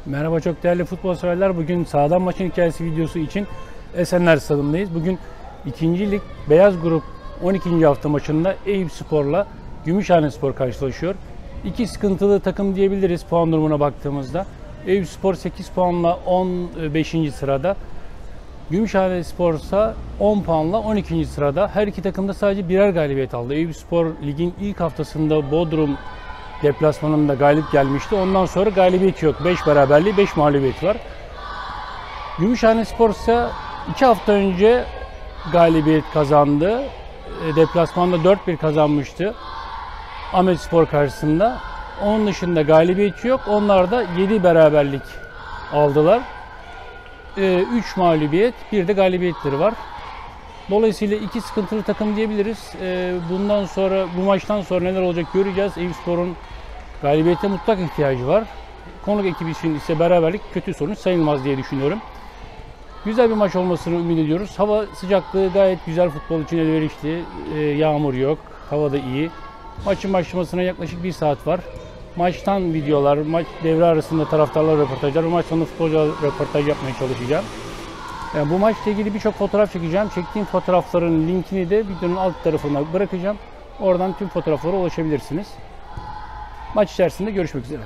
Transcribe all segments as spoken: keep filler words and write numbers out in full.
Merhaba çok değerli futbol severler. Bugün sahadan maçın hikayesi videosu için Esenler Stadı'ndayız. Bugün ikinci lig Beyaz Grup on ikinci hafta maçında Eyüpspor'la Gümüşhanespor karşılaşıyor. İki sıkıntılı takım diyebiliriz puan durumuna baktığımızda. Eyüpspor sekiz puanla on beşinci sırada. Gümüşhanespor ise on puanla on ikinci sırada. Her iki takım da sadece birer galibiyet aldı. Eyüpspor ligin ilk haftasında Bodrum deplasmanında galip gelmişti. Ondan sonra galibiyet yok. beş beraberliği, beş mağlubiyet var. Gümüşhanespor ise iki hafta önce galibiyet kazandı. Deplasmanda dört bir kazanmıştı Ahmetspor karşısında. Onun dışında galibiyet yok. Onlar da yedi beraberlik aldılar. üç mağlubiyet, bir de galibiyetleri var. Dolayısıyla iki sıkıntılı takım diyebiliriz. Bundan sonra, bu maçtan sonra neler olacak göreceğiz. Eyüpspor'un galibiyete mutlak ihtiyacı var. Konuk ekibi için ise beraberlik kötü sonuç sayılmaz diye düşünüyorum. Güzel bir maç olmasını ümit ediyoruz. Hava sıcaklığı gayet güzel, futbol için elverişli. Yağmur yok, hava da iyi. Maçın başlamasına yaklaşık bir saat var. Maçtan videolar, maç devre arasında taraftarlar röportajlar, bu maç sonunda futbolcu röportaj yapmaya çalışacağım. Yani bu maçla ilgili birçok fotoğraf çekeceğim. Çektiğim fotoğrafların linkini de videonun alt tarafına bırakacağım. Oradan tüm fotoğraflara ulaşabilirsiniz. Maç içerisinde görüşmek üzere.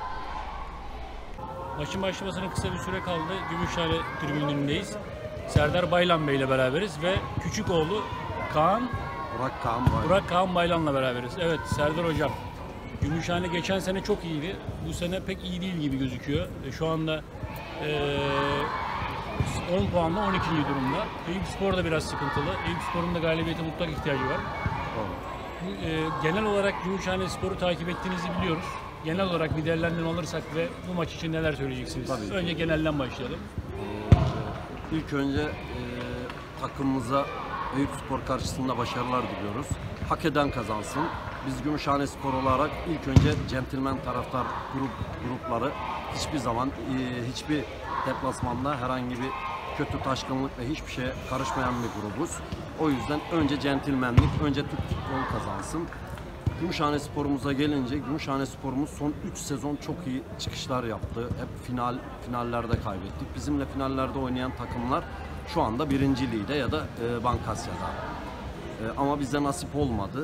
Maçın başlamasına kısa bir süre kaldı. Gümüşhane tribünündeyiz. Serdar Baylan Bey ile beraberiz ve küçük oğlu Kaan Burak Kaan Baylan. Burak Kaan Baylan'la beraberiz. Evet Serdar hocam. Gümüşhane geçen sene çok iyiydi. Bu sene pek iyi değil gibi gözüküyor. Şu anda ee, on puanla on ikinci durumda. Eyüpspor da biraz sıkıntılı. Eyüpspor'un da galibiyete mutlak ihtiyacı var. Tamam. E, genel olarak Gümüşhanespor'u takip ettiğinizi biliyoruz. Genel olarak bir değerlendirme alırsak ve bu maç için neler söyleyeceksiniz? Tabii. Önce genelden başlayalım. Ee, ilk önce e, takımımıza Eyüpspor karşısında başarılar diliyoruz. Hak eden kazansın. Biz Gümüşhanespor olarak ilk önce centilmen taraftar grup grupları hiçbir zaman e, hiçbir deplasmanda herhangi bir kötü taşkınlık ve hiçbir şeye karışmayan bir grubuz. O yüzden önce centilmenlik, önce Türk futbolu kazansın. Gümüşhanespor'umuza gelince Gümüşhanespor'umuz son üç sezon çok iyi çıkışlar yaptı. Hep final finallerde kaybettik. Bizimle finallerde oynayan takımlar şu anda birinci ligde ya da e, Bankasya'da. E, ama bize nasip olmadı.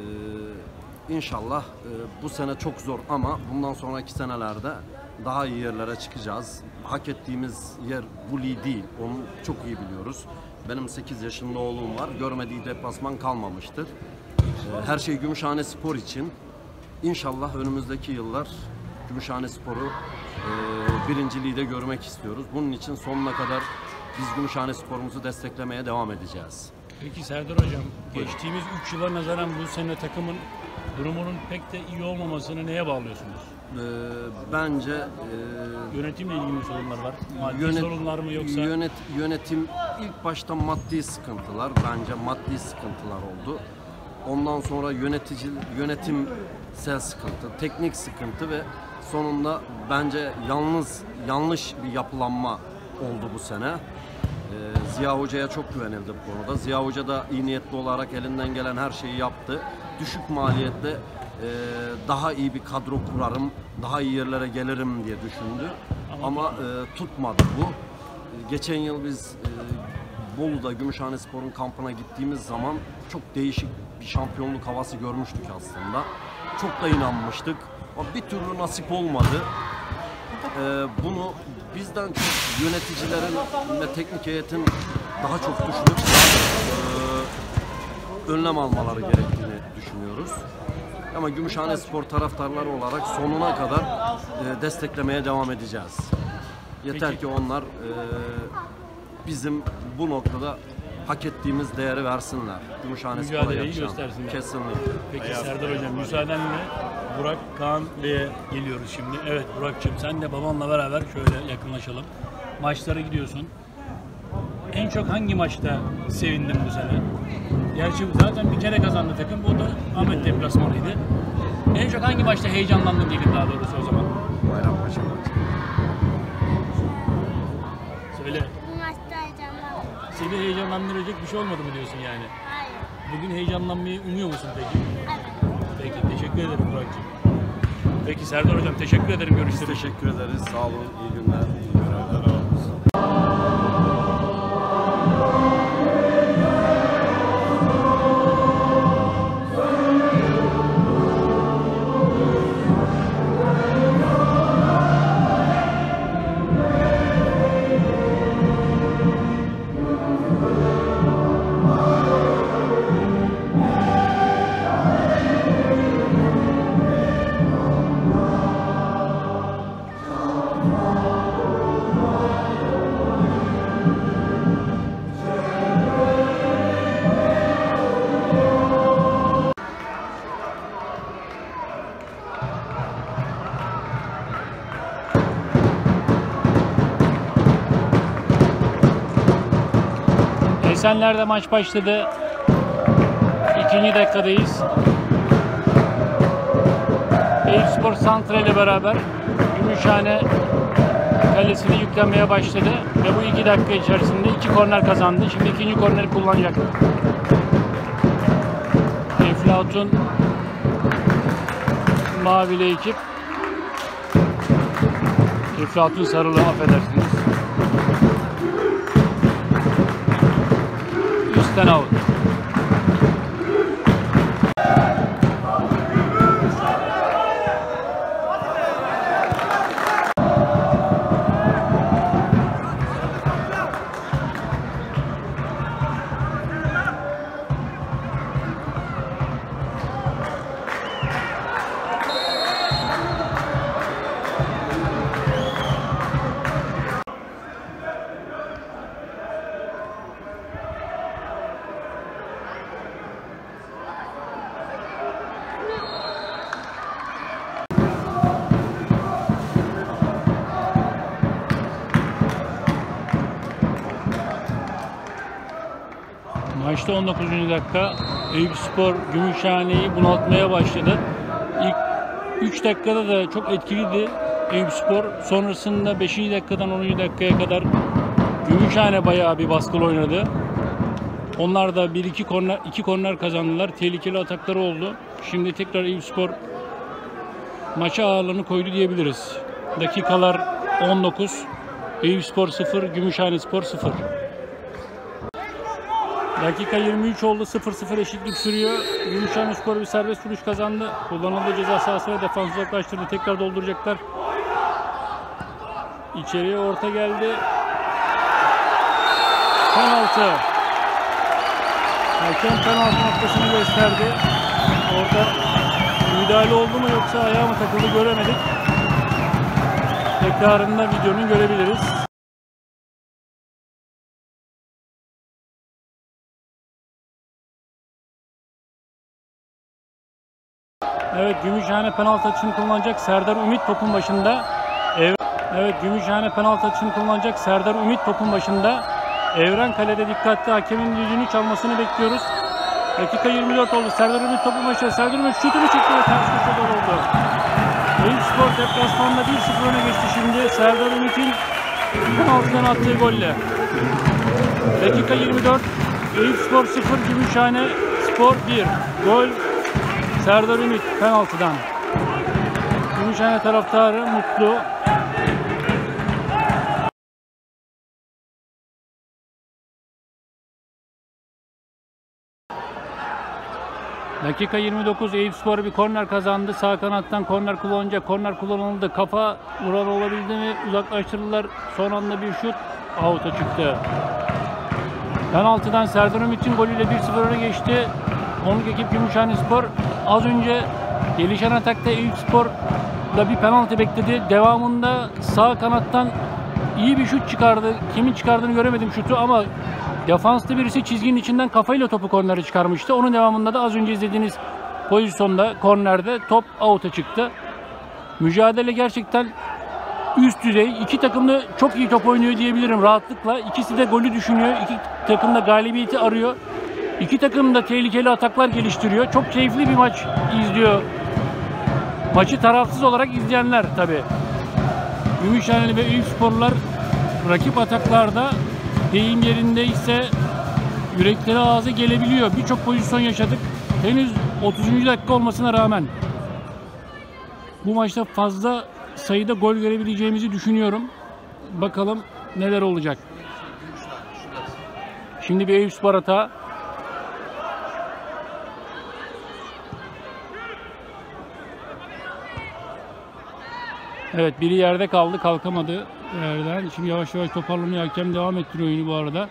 E, İnşallah e, bu sene çok zor ama bundan sonraki senelerde daha iyi yerlere çıkacağız. Hak ettiğimiz yer bu lig değil. Onu çok iyi biliyoruz. Benim sekiz yaşında oğlum var. Görmediği deplasman kalmamıştır. Her şey Gümüşhanespor için. İnşallah önümüzdeki yıllar Gümüşhanespor'u e, birinci ligde görmek istiyoruz. Bunun için sonuna kadar biz Gümüşhanespor'umuzu desteklemeye devam edeceğiz. Peki Serdar hocam, geçtiğimiz üç yıla nazaran bu sene takımın durumunun pek de iyi olmamasını neye bağlıyorsunuz? Ee, bence e, yönetimle ilgili mi sorunlar var? Maddi yönet, sorunlar mı yoksa? Yönet, yönetim ilk başta maddi sıkıntılar, bence maddi sıkıntılar oldu. Ondan sonra yönetici yönetimsel sıkıntı, teknik sıkıntı ve sonunda bence yalnız yanlış bir yapılanma oldu bu sene. Ee, Ziya Hoca'ya çok güvenildi bu konuda. Ziya Hoca da iyi niyetli olarak elinden gelen her şeyi yaptı. Düşük maliyette e, daha iyi bir kadro kurarım, daha iyi yerlere gelirim diye düşündü. Ama, Ama e, tutmadı bu. Geçen yıl biz e, Bolu'da Gümüşhanespor'un kampına gittiğimiz zaman çok değişik bir şampiyonluk havası görmüştük aslında. Çok da inanmıştık. Ama bir türlü nasip olmadı. Ee, bunu bizden çok yöneticilerin ve teknik heyetin daha çok düşünüp e, önlem almaları gerektiğini düşünüyoruz. Ama Gümüşhanespor taraftarları olarak sonuna kadar e, desteklemeye devam edeceğiz. Yeter Peki. ki onlar e, bizim bu noktada hak ettiğimiz değeri versinler. Gümüşhanespor'a göstersinler. Kesinlikle. Peki Hayat. Serdar hocam, müsaadenle Burak Kaan Bey'e geliyoruz şimdi. Evet Burak'cığım, sen de babanla beraber şöyle yakınlaşalım. Maçlara gidiyorsun. En çok hangi maçta sevindin bu sene? Gerçi zaten bir kere kazandı takım. Bu da Ahmet deplasmanıydı. En çok hangi maçta heyecanlandın diyelim daha doğrusu o zaman? Bayrampaşa maçı. Söyle. Bu maçta heyecanlandım. Seni heyecanlandıracak bir şey olmadı mı diyorsun yani? Hayır. Bugün heyecanlanmayı umuyor musun peki? Evet. Peki, teşekkür ederim Burak'cığım. Peki Serdar Hocam, teşekkür ederim Biz görüşleriniz. teşekkür ederiz. Sağ olun. İyi günler. İyi görevler. Esenler'de maç başladı. İkinci dakikadayız. Eyüpspor Santra ile beraber Gümüşhane kalesini yüklenmeye başladı ve bu iki dakika içerisinde iki korner kazandı. Şimdi ikinci korneri kullanacak. Eflatun mavili ekip. Eflatun sarılı, affedersiniz. Üstten out. Maçta on dokuzuncu dakika Eyüpspor Gümüşhane'yi bunaltmaya başladı. İlk üç dakikada da çok etkiliydi Eyüpspor. Sonrasında beşinci dakikadan onuncu dakikaya kadar Gümüşhane bayağı bir baskılı oynadı. Onlar da bir iki korner, iki korner kazandılar. Tehlikeli atakları oldu. Şimdi tekrar Eyüpspor maça ağırlığını koydu diyebiliriz. Dakikalar on dokuz. Eyüpspor sıfır, Gümüşhanespor sıfır. Dakika yirmi üç oldu. sıfır sıfır eşitlik sürüyor. Gümüşhanespor bir serbest vuruş kazandı. Kullanıldığı ceza sahasına defans uzaklaştırdı. Tekrar dolduracaklar. İçeriye orta geldi. Penaltı. Hakem penaltı noktasını gösterdi. Orada müdahale oldu mu yoksa ayağı mı takıldı göremedik. Tekrarında videonun görebiliriz. Evet, Gümüşhane penaltı atışını kullanacak. Serdar Ümit topun başında. Evet, evet Gümüşhane penaltı atışını kullanacak. Serdar Ümit topun başında. Evren kalede dikkatli. Hakemin düdüğünü çalmasını bekliyoruz. Dakika yirmi dört oldu. Serdar Ümit topun başında. Serdar Ümit şutunu çekti ve ters köşe gol oldu. Eyüpspor deplasmanda bir sıfır öne geçti şimdi. Serdar Ümit'in penaltıdan attığı golle. Dakika yirmi dört. Eyüpspor sıfır, Gümüşhane Spor bir. Gol Serdar Ümit penaltıdan. Gümüşhane taraftarı mutlu. Dakika yirmi dokuz, Eyüpspor bir korner kazandı. Sağ kanattan korner kullanınca korner kullanıldı. Kafa vuran olabildi mi? Uzaklaştırdılar. Son anda bir şut out'a çıktı. Penaltıdan Serdar Ümit'in golüyle bir sıfır öne geçti. Konuk ekip Gümüşhanespor. Az önce gelişen atakta Eyüpspor'da bir penaltı bekledi. Devamında sağ kanattan iyi bir şut çıkardı. Kimin çıkardığını göremedim şutu ama defanslı birisi çizginin içinden kafayla topu kornere çıkarmıştı. Onun devamında da az önce izlediğiniz pozisyonda kornerde top out'a çıktı. Mücadele gerçekten üst düzey. İki takım da çok iyi top oynuyor diyebilirim rahatlıkla. İkisi de golü düşünüyor. İki takım da galibiyeti arıyor. İki takım da tehlikeli ataklar geliştiriyor. Çok keyifli bir maç izliyor. Maçı tarafsız olarak izleyenler tabii. Gümüşhaneli ve Eyüpsporlular rakip ataklarda deyim yerindeyse yürekleri ağza gelebiliyor. Birçok pozisyon yaşadık. Henüz otuzuncu dakika olmasına rağmen. bu maçta fazla sayıda gol görebileceğimizi düşünüyorum. Bakalım neler olacak. Şimdi bir Eyüpspor hata. Evet, biri yerde kaldı, kalkamadı yerden. Şimdi yavaş yavaş toparlanıyor. Hakem devam ettiriyor oyunu bu arada.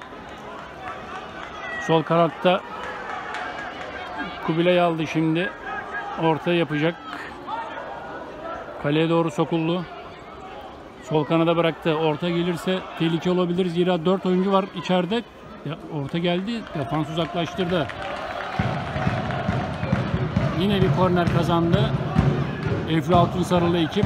Sol kanatta Kubilay aldı şimdi. Orta yapacak. Kaleye doğru sokuldu. Sol kanada bıraktı. Orta gelirse tehlike olabilir. Zira dört oyuncu var içeride. Ya, orta geldi. Defans uzaklaştırdı. Yine bir korner kazandı. Efri Altunsarılı ekip.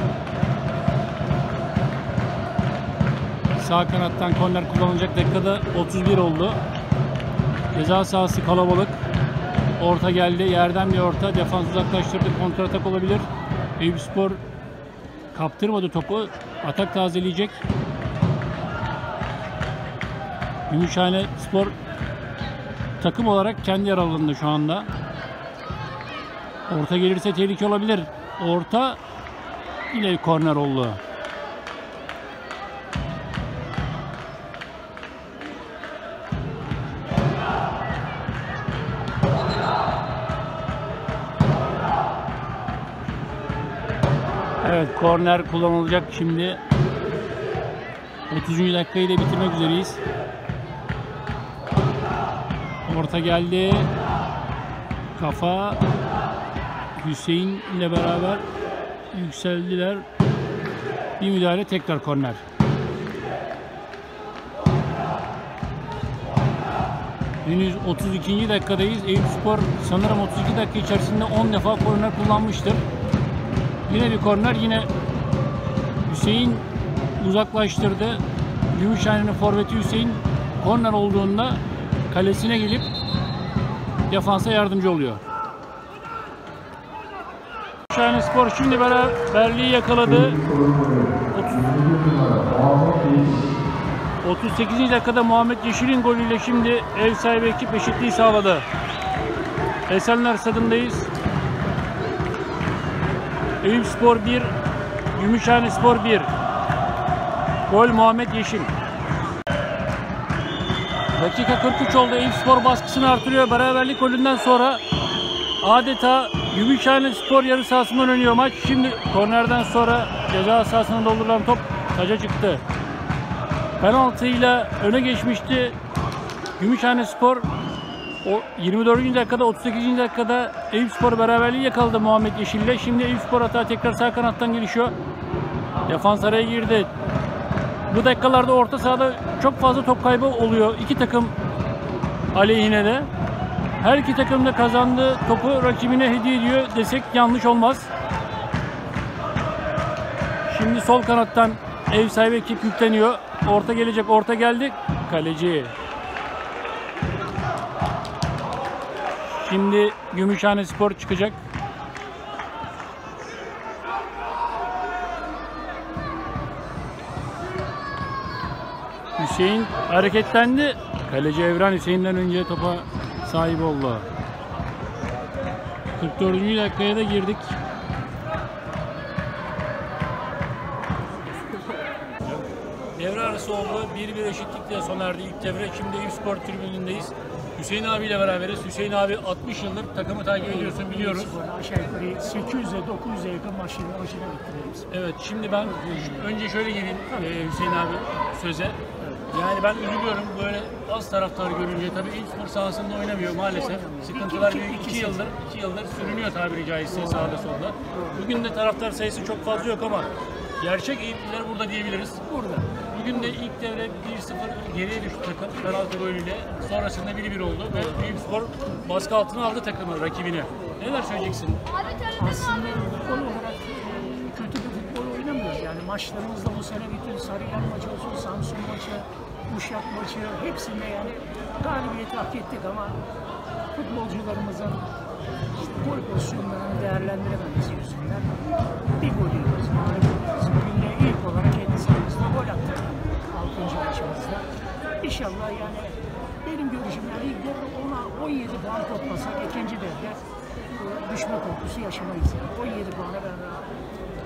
Sağ kanattan korner kullanılacak. Dakikada otuz bir oldu. Ceza sahası kalabalık. Orta geldi. Yerden bir orta. Defans uzaklaştırdı. Kontratak olabilir. Eyüpspor kaptırmadı topu. Atak tazeleyecek. Gümüşhane Spor takım olarak kendi yer alanında şu anda. Orta gelirse tehlike olabilir. Orta yine bir korner oldu. Evet, korner kullanılacak şimdi. otuzuncu dakikayı da bitirmek üzereyiz. Orta geldi. Kafa. Hüseyin ile beraber yükseldiler. Bir müdahale, tekrar korner. Henüz otuz ikinci dakikadayız. Eyüpspor sanırım otuz iki dakika içerisinde on defa korner kullanmıştır. Yine bir korner, yine Hüseyin uzaklaştırdı. Gümüşhane'nin forveti Hüseyin korner olduğunda kalesine gelip defansa yardımcı oluyor. Gümüşhane Spor şimdi beraberliği yakaladı. otuz sekizinci dakikada Muhammed Yeşil'in golüyle şimdi ev sahibi ekip eşitliği sağladı. Esenler Stadındayız. Eyüpspor bir, Gümüşhane Spor bir. Gol Muhammed Yeşil. Dakika kırk üç oldu. Eyüpspor baskısını artırıyor. Beraberlik golünden sonra adeta Gümüşhane Spor yarı sahasından oynuyor maç. Şimdi kornerden sonra ceza sahasına doldurulan top taca çıktı. Penaltıyla öne geçmişti Gümüşhane Spor. O yirmi dördüncü dakikada, otuz sekizinci dakikada Eyüpspor beraberliği yakaladı Muhammed Yeşil'le. Şimdi Eyüpspor hata tekrar sağ kanattan gelişiyor. Defans araya girdi. Bu dakikalarda orta sahada çok fazla top kaybı oluyor. İki takım aleyhine de. Her iki takım da kazandığı topu rakibine hediye ediyor desek yanlış olmaz. Şimdi sol kanattan ev sahibi ekip yükleniyor. Orta gelecek. Orta geldi. Kaleci. Şimdi Gümüşhane Spor çıkacak. Hüseyin hareketlendi. Kaleci Evren Hüseyin'den önce topa sahip oldu. kırk dördüncü dakikaya da girdik. Devre arası oldu. bir bir eşitlikle sona erdi ilk devre. Şimdi Eyüpspor tribünündeyiz. Hüseyin abiyle beraberiz. Hüseyin abi altmış yıldır takımı takip ediyorsun, biliyoruz. Aşağı yukarı sekiz yüze dokuz yüze yakın maçını başına bittiriyoruz. Evet, şimdi ben önce şöyle gireyim e, Hüseyin abi söze. Yani ben üzülüyorum böyle az taraftar görünce. Tabii Eyüpspor sahasında oynamıyor maalesef. Sıkıntılar büyük. iki yıldır, iki yıldır sürünüyor tabiri caizse sahada solda. Bugün de taraftar sayısı çok fazla yok ama gerçek Eyüpliler burada diyebiliriz. Burada. Bugün de ilk devre bir sıfır geriye düştü takım penaltı golüyle. Sonrasında bir bir oldu ve Eyüpspor baskı altına aldı takımı, rakibini. Neler söyleyeceksin? Aslında futbol olarak kötü bir futbol oynamıyoruz. Yani maçlarımızda bu sene bütün Sarıyer maçı olsun, Samsun maçı, Uşak maçı hepsinde yani galibiyeti hak ettik ama futbolcularımızın işte gol pozisyonlarını değerlendirememesi yüzünden bir gol yiyoruz, mağlup oluyoruz. Bugün de ilk olarak kendi sahamızda gol attık altıncı maçımızda. İnşallah yani benim görüşüm yani ilk devre ona on yedi puan toplasak ikinci devre düşme korkusu yaşamayız. Yani on yedi puana ben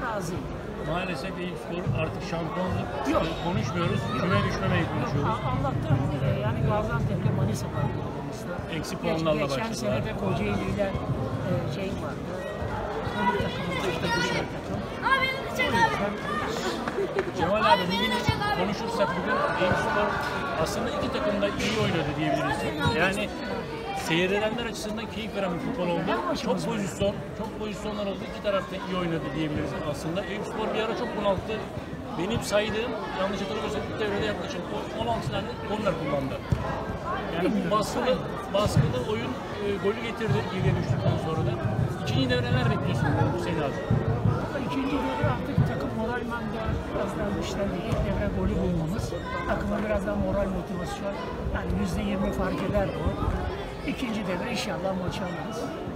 razıyım. Maalesef Eyüpspor artık şampiyonluk Yok. e, konuşmuyoruz. Küme düşmemeyi konuşuyoruz. A- Allah'tan e, yani Gaziantep'le Manisa var grubumuzda. Eksi Geç- puanlarla Geçen başladılar. sene de Kocaeli ile e, şey vardı. Konuk takımı başta düşen takım. Abi beni de çek O abi. yüzden Cemal abi bugün konuşursak bugün Eyüpspor aslında iki takım da iyi oynadı diyebiliriz. Yani seyredenler açısından keyif veren bir futbol oldu. Çok pozisyon, çok pozisyonlar oldu. İki taraf da iyi oynadı diyebiliriz aslında. Eyüpspor bir ara çok bunalttı. Benim saydığım, yanlış hatırlamıyorsam ilk devrede yaklaşık on altı tane korner kullandı. Yani bu baskılı, baskılı oyun e, golü getirdi geriye düştükten sonra da. İkinci devre neler bekliyorsun bu sene abi? İkinci devre artık takım moralman da biraz daha güçlendi. İlk devre golü bulmamız. Takıma biraz daha moral motivasyon. Yani yüzde yirmi fark eder bu. İkinci devre inşallah maçı alırız.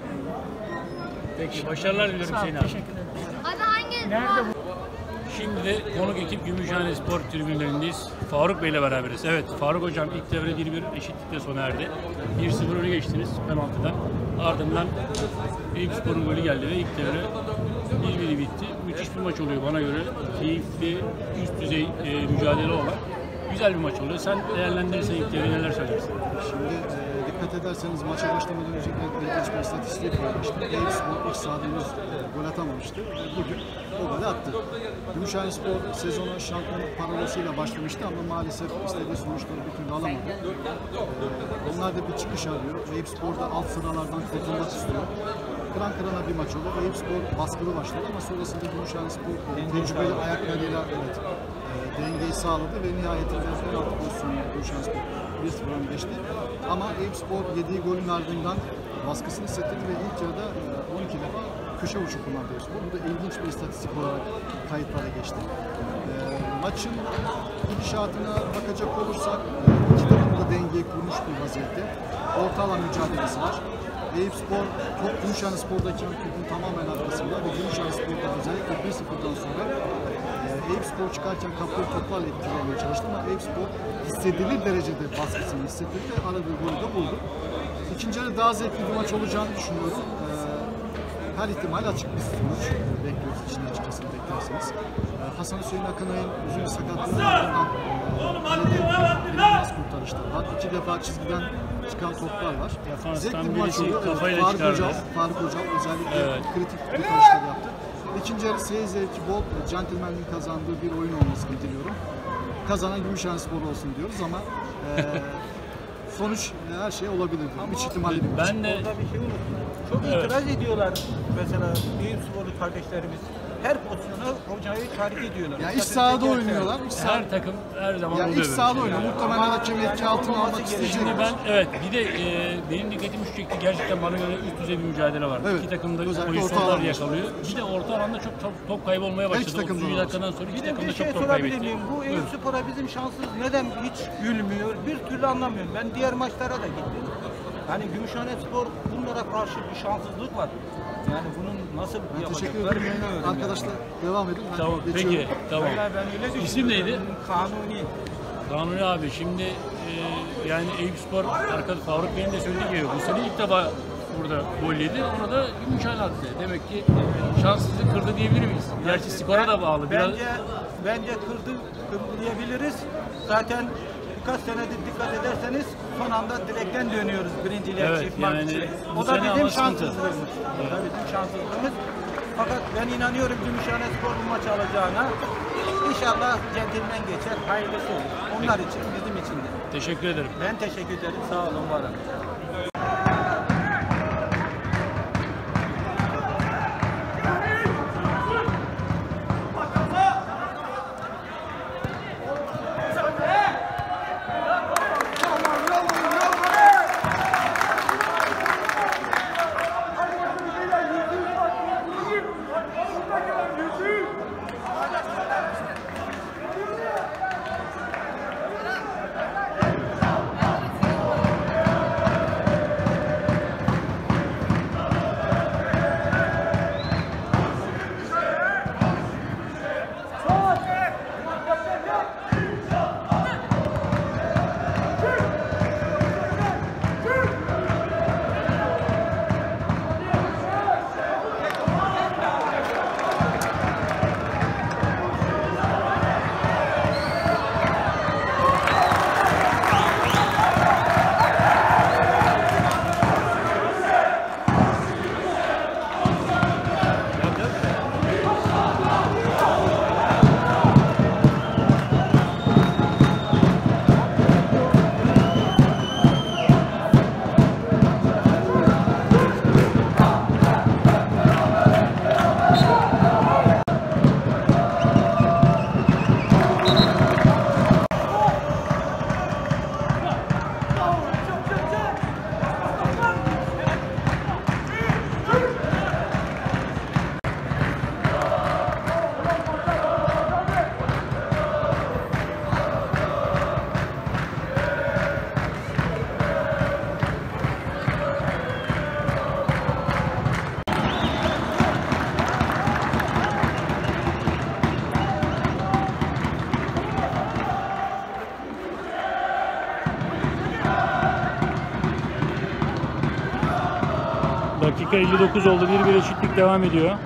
Peki başarılar diliyorum Sağ ol, Hüseyin abi. teşekkür ederim. Abi hangi? Nerede bu? Şimdi de konuk ekip Gümüşhane Spor tribünlerindeyiz. Faruk Bey ile beraberiz. Evet, Faruk Hocam ilk devre bir bir eşitlikle sona erdi. bir sıfır öne geçtiniz penaltıdan. Ardından Eyüpspor'un golü geldi ve ilk devre bir bir bitti. Müthiş bir maç oluyor bana göre. Keyifli, üst düzey e, mücadele olan güzel bir maç oluyor. Sen değerlendirirsen ilk devre neler söylersin? Şimdi e, dikkat ederseniz maça başlamadan önce ilginç bir istatistik paylaştım. Eyüpspor ilk sahada henüz e, gol atamamıştı. Bugün o golü attı. Gümüşhanespor sezona şampiyonluk parolasıyla başlamıştı ama maalesef istediği sonuçları bir türlü alamadı. E, onlar da bir çıkış arıyor. Eyüpspor da alt sıralardan kurtulmak istiyor. Kıran kırana bir maç oldu. Eyüpspor baskılı başladı ama sonrasında Gümüşhanespor e, tecrübeli ayaklarıyla evet, e, dengeyi sağladı ve nihayetinde penaltı pozisyonuna Gümüşhanespor bir sıfır öne geçti. Ama Eyüpspor yediği golün ardından baskısını hissettirdi ve ilk yarıda e, on iki defa köşe vuruşu kullandı Eyüpspor. Bu da ilginç bir istatistik olarak kayıtlara geçti. E, maçın gidişatına bakacak olursak e, iki takım da dengeyi kurmuş bir vaziyette. Orta alan mücadelesi var. Eyüpspor top Gümüşhanespor'daki rakibin tamamen arkasında ve Gümüşhanespor'da özellikle bir sıfırdan sonra e, Eyüpspor çıkarken kapıyı toplarla etkilemeye çalıştı ama Eyüpspor hissedilir derecede baskısını hissettirdi ve aradığı golü de buldu. İkinci yarı daha zevkli bir maç olacağını düşünüyorum. E, her ihtimal açık bir sonuç e, bekliyoruz içinde açıkçası beklerseniz. E, Hasan Hüseyin Akınay'ın uzun bir sakatlığının ardından kalede inanılmaz kurtarışlar var. İki defa çizgiden çıkan toplar var. Defanstan Zevkli bir maç birisi oluyor. kafayla Faruk çıkardı. Hocam, Faruk Hocam özellikle Evet. kritik kurtarışlar yaptı. İkinci yarı seyir zevki bol, centilmenliğin kazandığı bir oyun olmasını diliyorum. Kazanan Gümüşhanespor olsun diyoruz ama e, sonuç e, her şey olabilir. Üç ihtimalli bir maç. Ben de Orada bir şey unuttum. Çok Evet. itiraz ediyorlar mesela Eyüpsporlu kardeşlerimiz. Her pozisyona hocayı tahrik ediyorlar. Ya iç Dikkat sahada ederseniz- oynuyorlar. İç sahada, her takım her zaman ya oluyor iç böyle sahada şeyler. oynuyor. Muhtemelen hakem etki altına almak isteyecek. Şimdi ben evet bir de e, benim dikkatimi şu çekti, gerçekten bana göre üst düzey bir mücadele var. Evet. İki takım da Özellikle pozisyonlar orta alanda. yakalıyor. Bir de orta alanda çok top, top kaybolmaya Her iki başladı. takım da otuzuncu var. dakikadan sonra iki Bir de takım da bir şey çok top sorabilir kaybetti. miyim? Bu Eyüpspor'a bizim şanssız neden hiç gülmüyor? Bir türlü anlamıyorum. Ben diğer maçlara da gittim. Hani Gümüşhanespor bunlara karşı bir şanssızlık var. Yani bunun nasıl Ben teşekkür yapacaklar ederim. bilmiyorum. Yani. Arkadaşlar devam edin. Ben Tamam geçiyorum. peki tamam. Vallahi ben öyle düşünüyorum. İsim neydi? Kanuni. Kanuni abi şimdi e, yani Eyüpspor arkadaş Faruk Bey'in de söylediği gibi bu sene ilk defa burada gol yedi. Ona da Gümüşhane attı. Demek ki şanssızlık kırdı diyebilir miyiz? Gerçi skora da bağlı. Biraz Bence bence kırdı, kırdı diyebiliriz. Zaten birkaç senedir dikkat ederseniz son anda direkten dönüyoruz birinciliğe Evet, çıkmak yani için. bu O da sene bizim ama sıkıntı. şanssızlığımız. O da bizim şanssızlığımız. Fakat ben inanıyorum Gümüşhanespor bu maçı alacağına. İnşallah centilmen geçer, hayırlısı olur. Onlar için, bizim için de. teşekkür ederim. Ben teşekkür ederim, sağ olun, var olun. Dakika elli dokuz oldu. bir bir eşitlik devam ediyor.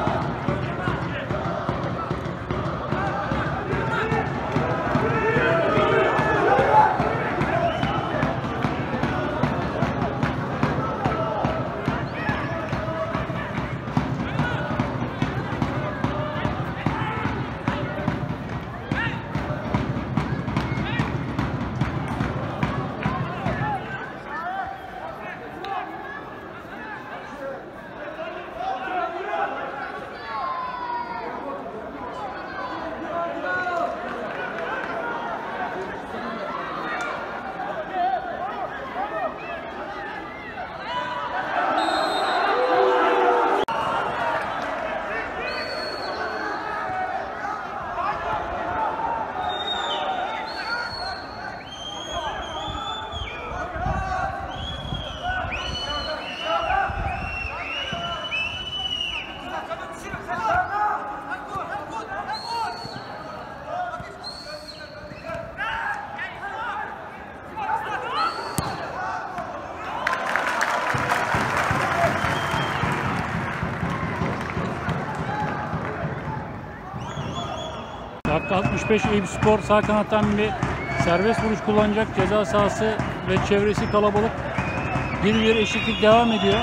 Dakika altmış beş, Eyüpspor sağ kanattan bir serbest vuruş kullanacak. Ceza sahası ve çevresi kalabalık. bir bir eşitlik devam ediyor.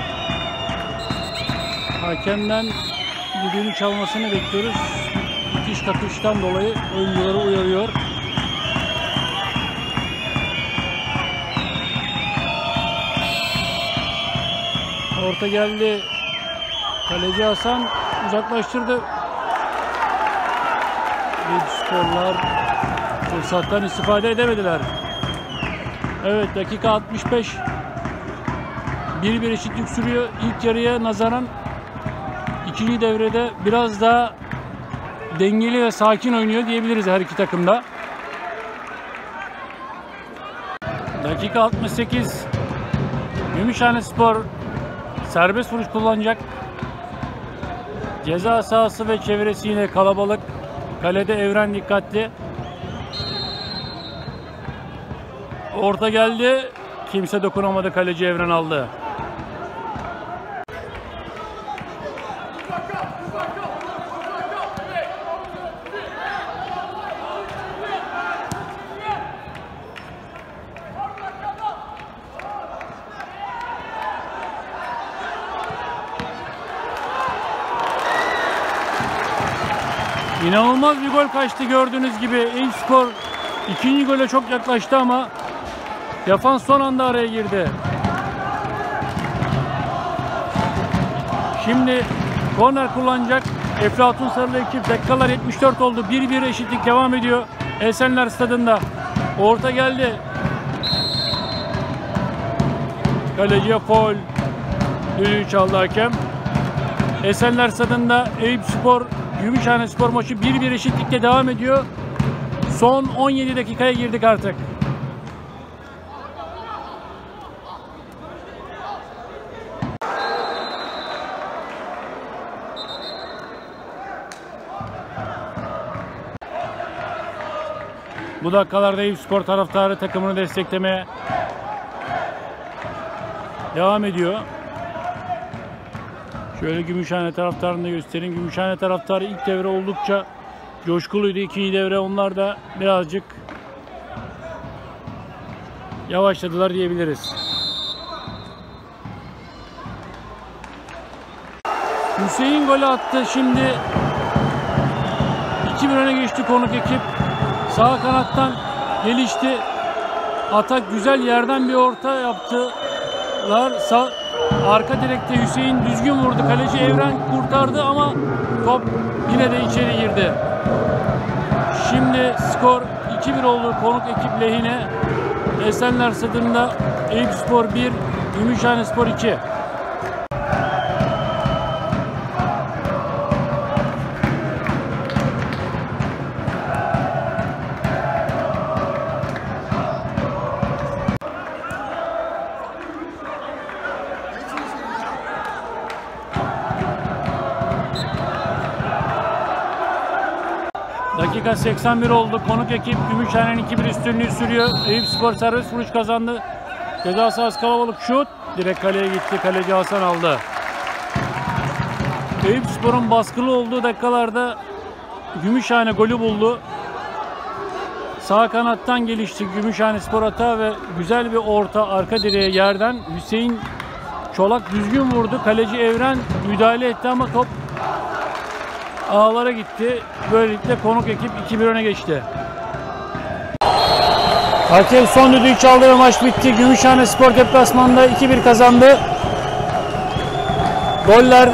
Hakemden düdüğünü çalmasını bekliyoruz. İtiş kakıştan dolayı oyuncuları uyarıyor. Orta geldi. Kaleci Hasan uzaklaştırdı. Eyüpsporlar fırsattan istifade edemediler. Evet, dakika altmış beş. bir bir eşitlik sürüyor. İlk yarıya nazaran ikinci devrede biraz daha dengeli ve sakin oynuyor diyebiliriz her iki takım da. Dakika altmış sekiz. Gümüşhanespor serbest vuruş kullanacak. Ceza sahası ve çevresi yine kalabalık. Kalede Evren dikkatli. Orta geldi. Kimse dokunamadı. Kaleci Evren aldı. İnanılmaz bir gol kaçtı gördüğünüz gibi. Eyüpspor ikinci gole çok yaklaştı ama defans son anda araya girdi. Şimdi korner kullanacak Eflatun Sarılı ekip. Dakikalar yetmiş dört oldu. bir bir eşitlik devam ediyor Esenler Stadı'nda. Orta geldi. Kaleciye faul. Düdüğü çaldı hakem. Esenler Stadı'nda Eyüpspor Gümüşhanespor maçı bir bir eşitlikle devam ediyor. Son on yedi dakikaya girdik artık. Bu dakikalarda Eyüpspor taraftarı takımını desteklemeye devam ediyor. Şöyle Gümüşhane taraftarını da göstereyim. Gümüşhane taraftarı ilk devre oldukça coşkuluydu. İkinci devre onlar da birazcık yavaşladılar diyebiliriz. Hüseyin golü attı. Şimdi iki bir öne geçti konuk ekip. Sağ kanattan gelişti. Atak güzel, yerden bir orta yaptılar. Sağ, arka direkte Hüseyin düzgün vurdu. Kaleci Evren kurtardı ama top yine de içeri girdi. Şimdi skor iki bir oldu konuk ekip lehine. Esenler Stadı'nda Eyüpspor bir, Gümüşhanespor iki. Dakika seksen bir oldu. Konuk ekip Gümüşhane'nin iki bir üstünlüğü sürüyor. Eyüpspor serbest vuruş kazandı. Ceza sahası kalabalık, şut. Direkt kaleye gitti. Kaleci Hasan aldı. Eyüpspor'un baskılı olduğu dakikalarda Gümüşhane golü buldu. Sağ kanattan gelişti Gümüşhanespor hata ve güzel bir orta arka direğe yerden Hüseyin Çolak düzgün vurdu. Kaleci Evren müdahale etti ama top ağlara gitti. Böylelikle konuk ekip iki bir öne geçti. Hakem son düdüğü çaldı ve maç bitti. Gümüşhanespor deplasmanda iki bir kazandı. Goller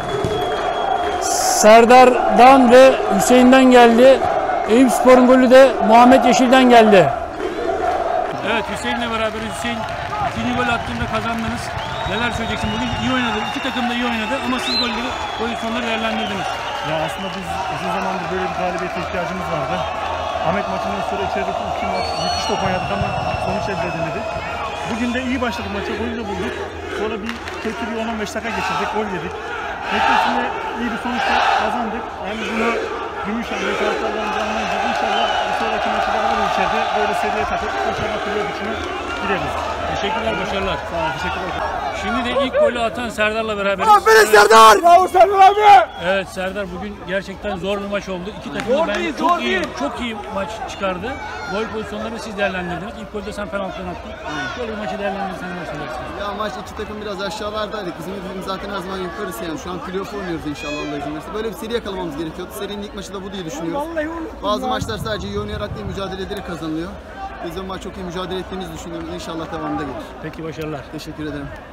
Serdar'dan ve Hüseyin'den geldi. Eyüpspor'un golü de Muhammed Yeşil'den geldi. Evet, Hüseyin'le beraber Hüseyin ikinci gol attığında kazandınız. Neler söyleyeceksin? Bugün iyi oynadı. İki takım da iyi oynadı ama siz golleri, pozisyonları değerlendirdiniz. Ya aslında biz uzun zamandır böyle bir galibiyete ihtiyacımız vardı. Ahmet maçından sonra içerideki iki maç müthiş top oynadık ama sonuç elde edilemedik. Bugün de iyi başladık maça, golü de bulduk. Sonra bir kötü bir on on beş dakika geçirdik, gol yedik. Neticesinde iyi bir sonuçla kazandık. Yani bunu Gümüşhane taraftarlarımızdan anlayacağız. İnşallah bir sonraki maçı da alırız içeride. Böyle seviye takıp inşallah kulübe içine gireriz. Teşekkürler, başarılar. Sağ olun, teşekkürler. Şimdi de ilk golü atan Serdar'la beraberiz. Aferin Serdar! Bravo Serdar abi! Evet Serdar, bugün gerçekten zor bir maç oldu. İki takım da Zor bence değil, çok zor iyi, değil. çok iyi maç çıkardı. Gol pozisyonlarını siz değerlendirdiniz. İlk golde sen penaltıdan attın. Böyle bir maçı değerlendirirsen ne söylersin? Ya maç iki takım biraz aşağılardaydık. Bizim hedefimiz zaten her zaman yukarısı yani. Şu an playoff oynuyoruz inşallah Allah izin verirse. Böyle bir seri yakalamamız gerekiyordu. Serinin ilk maçı da bu diye düşünüyoruz. Bazı maçlar sadece iyi oynayarak değil, mücadele ederek kazanılıyor. Biz o maç çok iyi mücadele ettiğimizi düşünüyoruz. İnşallah devamında gelir. Peki, başarılar. Teşekkür ederim.